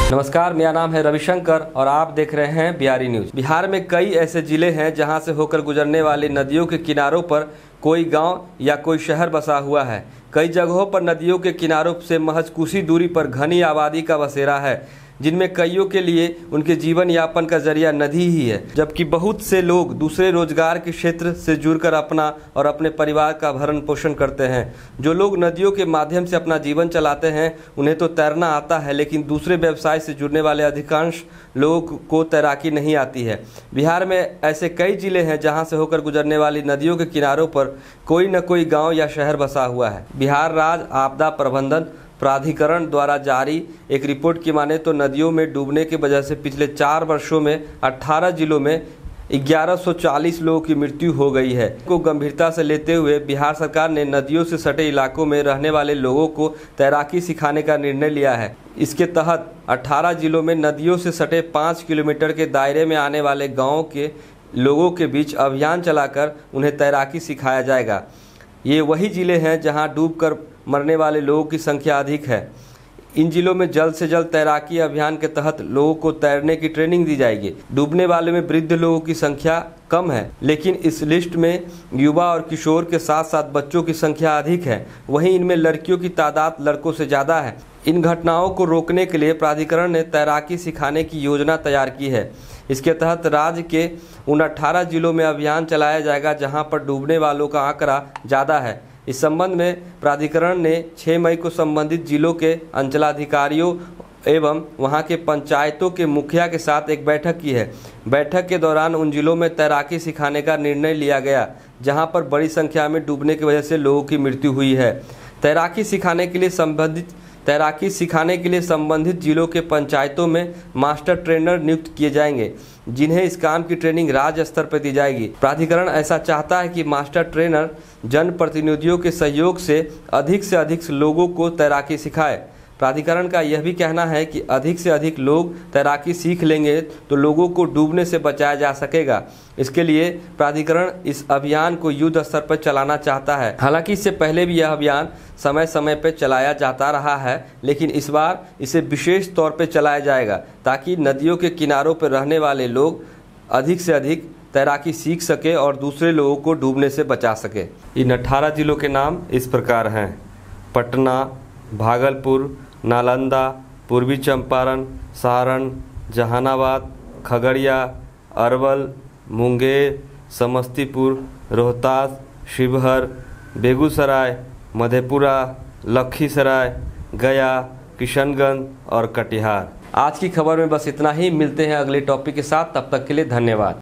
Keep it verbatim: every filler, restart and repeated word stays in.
नमस्कार, मेरा नाम है रविशंकर और आप देख रहे हैं बिहारी न्यूज। बिहार में कई ऐसे जिले हैं जहां से होकर गुजरने वाली नदियों के किनारों पर कोई गांव या कोई शहर बसा हुआ है। कई जगहों पर नदियों के किनारों से महज कुछ ही दूरी पर घनी आबादी का बसेरा है, जिनमें कईयों के लिए उनके जीवन यापन का जरिया नदी ही है, जबकि बहुत से लोग दूसरे रोजगार के क्षेत्र से जुड़कर अपना और अपने परिवार का भरण पोषण करते हैं। जो लोग नदियों के माध्यम से अपना जीवन चलाते हैं उन्हें तो तैरना आता है, लेकिन दूसरे व्यवसाय से जुड़ने वाले अधिकांश लोगों को तैराकी नहीं आती है। बिहार में ऐसे कई जिले हैं जहां से होकर गुजरने वाली नदियों के किनारों पर कोई न कोई गाँव या शहर बसा हुआ है। बिहार राज्य आपदा प्रबंधन प्राधिकरण द्वारा जारी एक रिपोर्ट की माने तो नदियों में डूबने की वजह से पिछले चार वर्षों में अठारह जिलों में ग्यारह सौ चालीस लोगों की मृत्यु हो गई है। को गंभीरता से लेते हुए बिहार सरकार ने नदियों से सटे इलाकों में रहने वाले लोगों को तैराकी सिखाने का निर्णय लिया है। इसके तहत अठारह जिलों में नदियों से सटे पाँच किलोमीटर के दायरे में आने वाले गाँव के लोगों के बीच अभियान चलाकर उन्हें तैराकी सिखाया जाएगा। ये वही जिले हैं जहाँ डूबकर मरने वाले लोगों की संख्या अधिक है। इन जिलों में जल्द से जल्द तैराकी अभियान के तहत लोगों को तैरने की ट्रेनिंग दी जाएगी। डूबने वाले में वृद्ध लोगों की संख्या कम है, लेकिन इस लिस्ट में युवा और किशोर के साथ साथ बच्चों की संख्या अधिक है। वहीं इनमें लड़कियों की तादाद लड़कों से ज़्यादा है। इन घटनाओं को रोकने के लिए प्राधिकरण ने तैराकी सिखाने की योजना तैयार की है। इसके तहत राज्य के उन अठारह जिलों में अभियान चलाया जाएगा जहां पर डूबने वालों का आंकड़ा ज़्यादा है। इस संबंध में प्राधिकरण ने छह मई को संबंधित जिलों के अंचलाधिकारियों एवं वहां के पंचायतों के मुखिया के साथ एक बैठक की है। बैठक के दौरान उन जिलों में तैराकी सिखाने का निर्णय लिया गया जहां पर बड़ी संख्या में डूबने की वजह से लोगों की मृत्यु हुई है। तैराकी सिखाने के लिए संबंधित तैराकी सिखाने के लिए संबंधित जिलों के पंचायतों में मास्टर ट्रेनर नियुक्त किए जाएंगे, जिन्हें इस काम की ट्रेनिंग राज्य स्तर पर दी जाएगी। प्राधिकरण ऐसा चाहता है कि मास्टर ट्रेनर जनप्रतिनिधियों के सहयोग से अधिक से अधिक लोगों को तैराकी सिखाए। प्राधिकरण का यह भी कहना है कि अधिक से अधिक लोग तैराकी सीख लेंगे तो लोगों को डूबने से बचाया जा सकेगा। इसके लिए प्राधिकरण इस अभियान को युद्ध स्तर पर चलाना चाहता है। हालांकि इससे पहले भी यह अभियान समय समय पर चलाया जाता रहा है, लेकिन इस बार इसे विशेष तौर पर चलाया जाएगा ताकि नदियों के किनारों पर रहने वाले लोग अधिक से अधिक तैराकी सीख सके और दूसरे लोगों को डूबने से बचा सके। इन अठारह जिलों के नाम इस प्रकार हैं: पटना, भागलपुर, नालंदा, पूर्वी चंपारण, सारण, जहानाबाद, खगड़िया, अरवल, मुंगेर, समस्तीपुर, रोहतास, शिवहर, बेगूसराय, मधेपुरा, लखीसराय, गया, किशनगंज और कटिहार। आज की खबर में बस इतना ही। मिलते हैं अगले टॉपिक के साथ, तब तक के लिए धन्यवाद।